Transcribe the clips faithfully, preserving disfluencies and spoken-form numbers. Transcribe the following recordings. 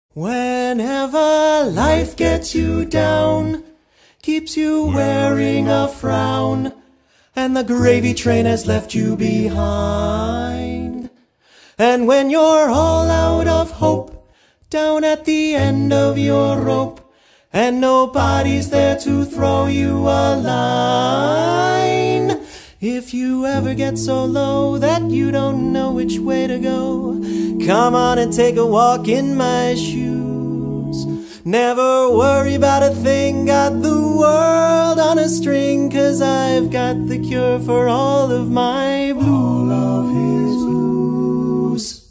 Whenever life gets you down, keeps you wearing a frown, and the gravy train has left you behind, and when you're all out of hope, down at the end of your rope, and nobody's there to throw you a line. If you ever get so low that you don't know which way to go, come on and take a walk in my shoes. Never worry about a thing, got the world on a string, 'cause I've got the cure for all of my blues. All of his blues.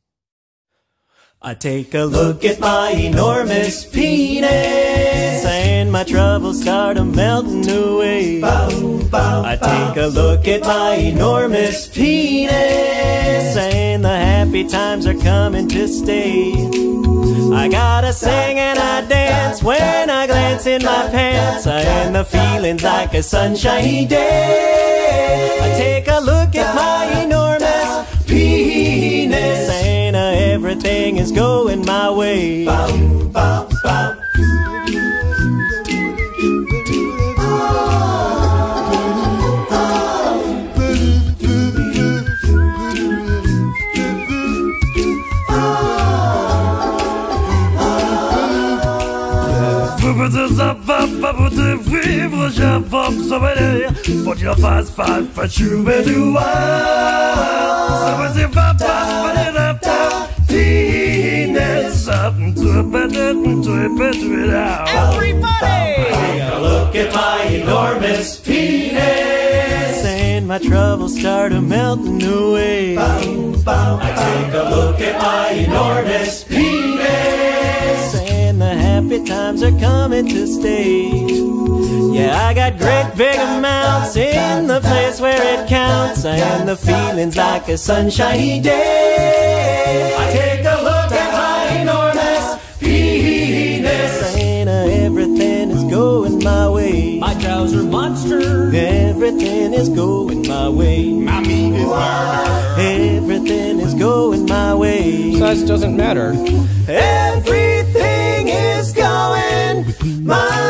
I take a look at my enormous penis, and my troubles start a melting away. Bow, bow, I take a look at my enormous penis, and the happy times are coming to stay. I gotta sing and I dance when I glance in my pants, and the feeling's like a sunshiny day. I take a look at my enormous penis, and uh, everything is going my way. Bow, bow, bow. Vivre, j'informe son venir. Faut qu'il en fasse pas, pas chouer du wild. Ça va se faire pas, pas de la penis. Something to a better, to a better now. Everybody! Take a look at my enormous penis, and my troubles start a melting away. Bow, bow, I take a look at my enormous penis, and the happy times are coming to stay. Yeah, I got great big amounts in the place where it counts, and the feeling's like a sunshiny day. I take a look at my enormous penis, and uh, everything is going my way. My trouser monster, everything is going my way. my meat is burner. Everything is going my way. Size doesn't matter. Everything is going my way.